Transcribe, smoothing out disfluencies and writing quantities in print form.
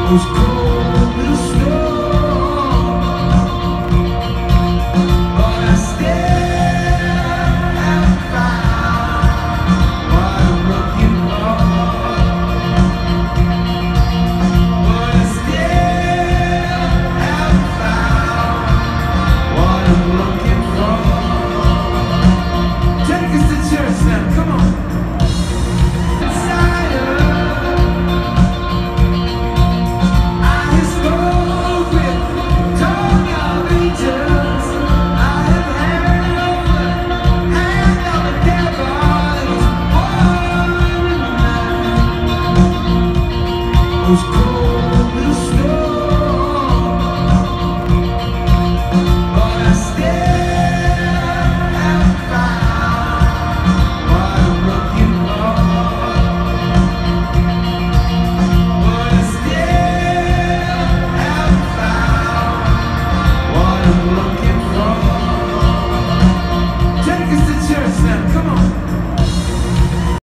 was cold with a storm, but I still haven't found what I'm looking for. But I still haven't found what I'm looking for. Take us to church now, come on. Was cool.